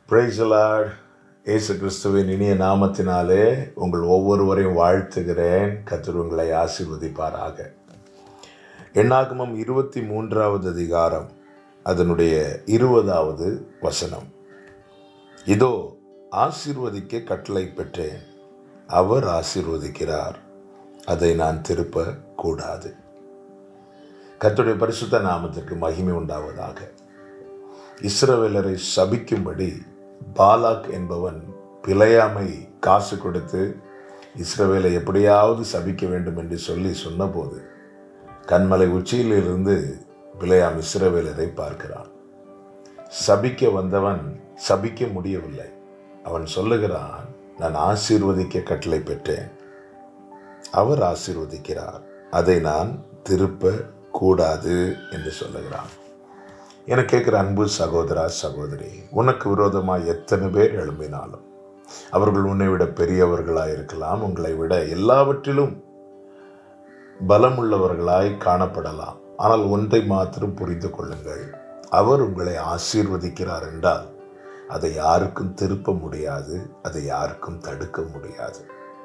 Praise the Lord. இயேசு கிறிஸ்துவின் இனிய நாமத்தினாலே உங்கள் ஒவ்வொருவரையும் வாழ்த்துகிறேன். கர்த்தர் உங்களை ஆசீர்வதிப்பாராக. என்னாகமம் 23வது அதிகாரம் அதனுடைய 20வது வசனம். இதோ ஆசீர்வதிக்க கட்டளை பெற்றேன், அவர் ஆசீர்வதிக்கிறார், அதை நான் திருப்ப கூடாது. கர்த்தருடைய பரிசுத்த நாமத்திற்கு மகிமை உண்டாவதாக. இஸ்ரவேலரை சபிக்கும்படி பாலாக் என்பவன் பிலேயாமை காசு கொடுத்து இஸ்ரவேலை எப்படியாவது சபிக்க வேண்டும் என்று சொன்னபோது கன்மலை உச்சியிலிருந்து பிலேயாம் இஸ்ரவேலரை பார்க்கிறான். சபிக்க வந்தவன் சபிக்க முடியவில்லை. அவன் சொல்லுகிறான், நான் ஆசீர்வதிக்க கட்டளை பெற்றேன், அவர் ஆசீர்வதிக்கிறார், அதை நான் திருப்ப கூடாது என்று சொல்லுகிறான். என கேட்கிற அன்பு சகோதரா சகோதரி, உனக்கு விரோதமாக எத்தனை பேர் எழும்பினாலும் அவர்கள் உன்னை விட பெரியவர்களாய் இருக்கலாம், உங்களை விட எல்லாவற்றிலும் பலமுள்ளவர்களாய் காணப்படலாம். ஆனால் ஒன்றை மாத்திரம் புரிந்து கொள்ளுங்கள், அவர் உங்களை ஆசீர்வதிக்கிறார் என்றால் அதை யாருக்கும் திருப்ப முடியாது, அதை யாருக்கும் தடுக்க முடியாது.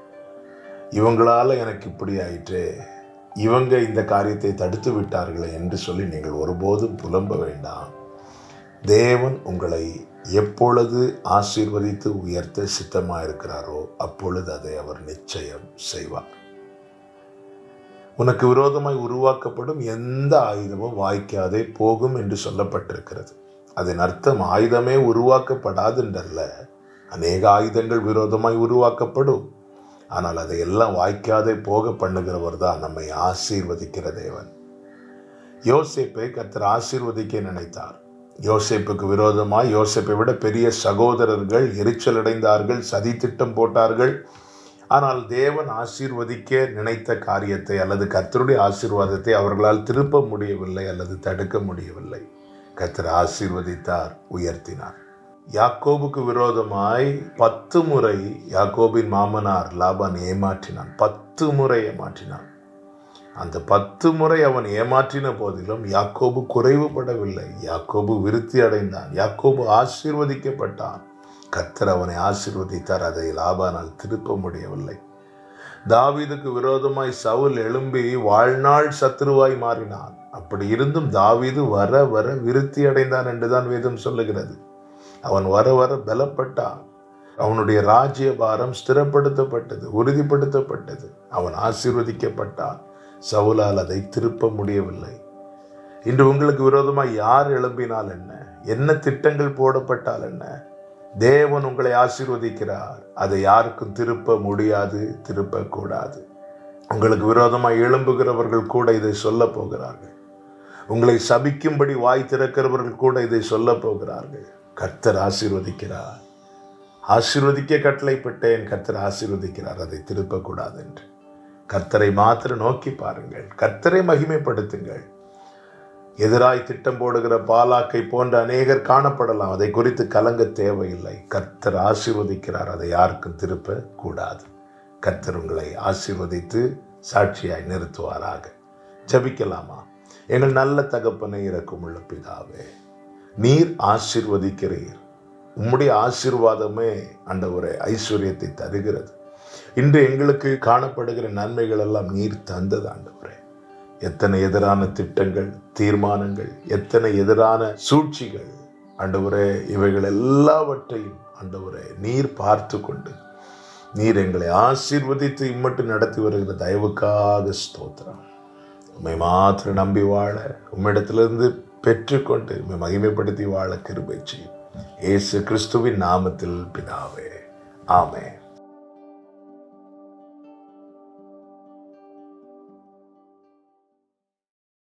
இவங்களால எனக்கு இப்படி ஆயிற்றே, இவங்க இந்த காரியத்தை தடுத்து விட்டார்களே என்று சொல்லி நீங்கள் ஒருபோதும் புலம்ப வேண்டாம். தேவன் உங்களை எப்பொழுது ஆசீர்வதித்து உயர்த்த சித்தமாக இருக்கிறாரோ அப்பொழுது அதை அவர் நிச்சயம் செய்வார். உனக்கு விரோதமாய் உருவாக்கப்படும் எந்த ஆயுதமும் வாய்க்காதே போகும் என்று சொல்லப்பட்டிருக்கிறது. அதன் அர்த்தம் ஆயுதமே உருவாக்கப்படாது என்றல்ல. அநேக ஆயுதங்கள் விரோதமாய் உருவாக்கப்படும். ஆனால் அதையெல்லாம் வாய்க்காதே போக பண்ணுகிறவர் தான் நம்மை ஆசீர்வதிக்கிற தேவன். யோசேப்பை கர்த்தர் ஆசீர்வதிக்க நினைத்தார். யோசேப்புக்கு விரோதமாய் யோசேப்பை விட பெரிய சகோதரர்கள் எரிச்சல் அடைந்தார்கள், சதி திட்டம் போட்டார்கள். ஆனால் தேவன் ஆசீர்வதிக்க நினைத்த காரியத்தை அல்லது கர்த்தருடைய ஆசீர்வாதத்தை அவர்களால் திருப்ப முடியவில்லை அல்லது தடுக்க முடியவில்லை. கர்த்தர் ஆசீர்வதித்தார், உயர்த்தினார். யாக்கோபுக்கு விரோதமாய் 10 முறை யாக்கோபின் மாமனார் லாபான் ஏமாற்றினான். 10 முறை ஏமாற்றினான். அந்த 10 முறை அவன் ஏமாற்றின போதிலும் யாக்கோபு குறைவுபடவில்லை. யாக்கோபு விருத்தி அடைந்தான். யாக்கோபு ஆசீர்வதிக்கப்பட்டான். கர்த்தர் அவனை ஆசீர்வதித்தார். அதை லாபானால் திருப்ப முடியவில்லை. தாவீதுக்கு விரோதமாய் சவுல் எழும்பி வாழ்நாள் சத்துருவாய் மாறினான். அப்படி இருந்தும் தாவீது வர வர விருத்தி அடைந்தான் என்றுதான் வேதம் சொல்லுகிறது. அவன் வர வர பலப்பட்டான். அவனுடைய ராஜ்யபாரம் ஸ்திரப்படுத்தப்பட்டது, உறுதிப்படுத்தப்பட்டது. அவன் ஆசீர்வதிக்கப்பட்டான். சவுலால் அதை திருப்ப முடியவில்லை. இன்று உங்களுக்கு விரோதமாக யார் எழும்பினால் என்ன, என்ன திட்டங்கள் போடப்பட்டால் என்ன, தேவன் உங்களை ஆசீர்வதிக்கிறார். அதை யாருக்கும் திருப்ப முடியாது, திருப்பக்கூடாது. உங்களுக்கு விரோதமாக எழும்புகிறவர்கள் கூட இதை சொல்ல போகிறார்கள். உங்களை சபிக்கும்படி வாய் திறக்கிறவர்கள் கூட இதை சொல்ல போகிறார்கள். கர்த்தர் ஆசீர்வதிக்கிறார். ஆசீர்வதிக்க கட்டளை பெற்றேன், கர்த்தர் ஆசீர்வதிக்கிறார், அதை திருப்பக்கூடாது என்று. கர்த்தரை மாத்திரம் நோக்கி பாருங்கள், கர்த்தரை மகிமைப்படுத்துங்கள். எதிராய் திட்டம் போடுகிற பாலாக்கை போன்ற அநேகர் காணப்படலாம். அதை குறித்து கலங்க தேவையில்லை. கர்த்தர் ஆசீர்வதிக்கிறார், அதை யாருக்கும் திருப்ப கூடாது. கர்த்தர் உங்களை ஆசீர்வதித்து சாட்சியாய் நிறுத்துவாராக. ஜெபிக்கலாமா? எங்கள் நல்ல தகப்பனை, இரக்கமுள்ள பிதாவே, நீர் ஆசீர்வதிக்கிறீர். உம்முடைய ஆசீர்வாதமே ஆண்டவரே ஐஸ்வர்யத்தை தருகிறது. இன்று எங்களுக்கு காணப்படுகிற நன்மைகள் எல்லாம் நீர் தந்தது ஆண்டவரே. எத்தனை எதிரான திட்டங்கள், தீர்மானங்கள், எத்தனை எதிரான சூழ்ச்சிகள் ஆண்டவரே, இவைகள் எல்லாவற்றையும் ஆண்டவரே நீர் பார்த்து கொண்டு நீர் எங்களை ஆசீர்வதித்து இம்மட்டு நடத்தி வருகிற தயவுக்காக ஸ்தோத்திரம். உம்மை மாத்திரம் நம்பி வாழ, உம்மிடத்திலிருந்து பெற்றுக்கொண்டு உம்மை மகிமைப்படுத்தி வாழ கிருபை செய்யும். இயேசு கிறிஸ்துவின் நாமத்தில் பிதாவே, ஆமென்.